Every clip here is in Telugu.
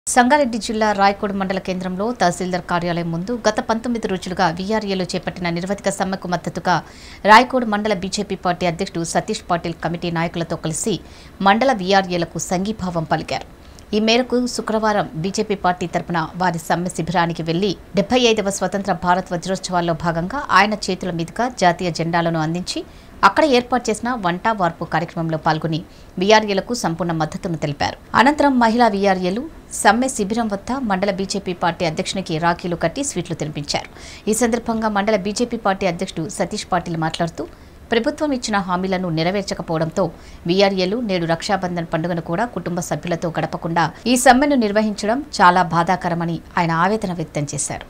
సంగారెడ్డి జిల్లా రాయకోడ్ మండల కేంద్రంలో తహసీల్దార్ కార్యాలయం ముందు గత 19 రోజులుగా వీఆర్ఏలో చేపట్టిన నిరవధిక సమ్మెకు మద్దతుగా రాయకోడ్ మండల బీజేపీ పార్టీ అధ్యక్షుడు సతీష్ పాటిల్ కమిటీ నాయకులతో కలిసి మండల వీఆర్ఏలకు సంఘీభావం పలికారు. ఈ మేరకు శుక్రవారం బీజేపీ పార్టీ తరపున వారి సమ్మె శిబిరానికి వెళ్లి 75వ స్వతంత్ర భారత్ వజ్రోత్సవాల్లో భాగంగా ఆయన చేతుల మీదుగా జాతీయ జెండాలను అందించి అక్కడ ఏర్పాటు చేసిన వంట వార్పు కార్యక్రమంలో పాల్గొని వీఆర్ఏలకు సంపూర్ణ మద్దతును తెలిపారు. అనంతరం మహిళా వీఆర్ఏలు సమ్మె శిబిరం వద్ద మండల బీజేపీ పార్టీ అధ్యక్షునికి రాఖీలు కట్టి స్వీట్లు తినిపించారు. ఈ సందర్భంగా మండల బీజేపీ పార్టీ అధ్యక్షుడు సతీష్ పాటిల్ మాట్లాడుతూ ప్రభుత్వం ఇచ్చిన హామీలను నెరవేర్చకపోవడంతో వీఆర్ఏలు నేడు రక్షాబంధన్ పండుగను కూడా కుటుంబ సభ్యులతో గడపకుండా ఈ సమ్మెను నిర్వహించడం చాలా బాధాకరమని ఆయన ఆవేదన వ్యక్తం చేశారు.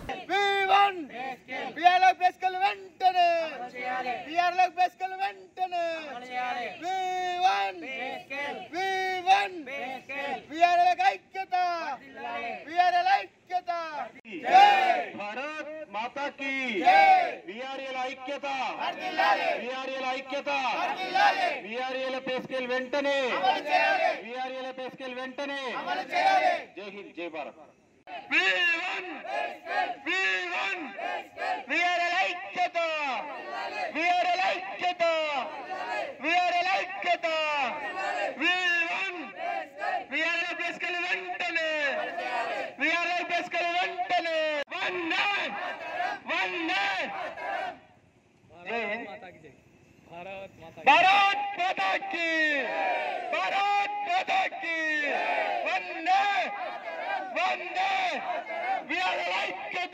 माता की వీఆర్ఏల ఐక్యత వీఆర్ఏల ఐక్యత వీఆర్ఏల పే స్కేల్ వెంటనే వీఆర్ఏల పే స్కేల్ వెంటనే జై హింద్ జై భారత్ వీఆర్ఏల ఐక్యత వీఆర్ఏల ఐక్యత వీఆర్ఏల ఐక్యత వీఆర్ఏల పే స్కేల్ వెంటనే వీఆర్ఏల పే స్కేల్ వెంటనే भारत माता की भारत माता की वंदे वंदे వీఆర్ఏల ఐక్యత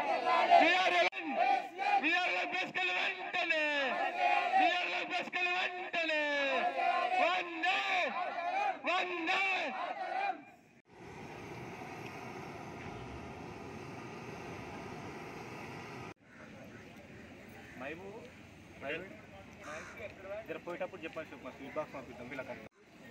వీఆర్ఏల బెస్కల్ వెంటనే వీఆర్ఏల బెస్కల్ వెంటనే వందే వందే जरा పోయేటప్పుడు చెప్పండి మా స్వీట్ బాక్స్ పంపిద్దాం వీళ్ళకి.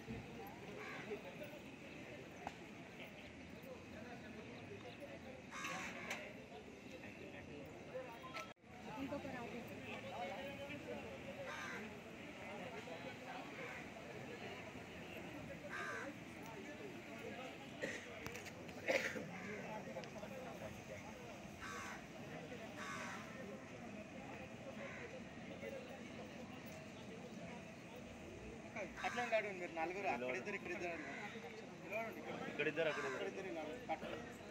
అట్లా మీరు నలుగురు అక్కడిద్దరు ఇక్కడిద్దరు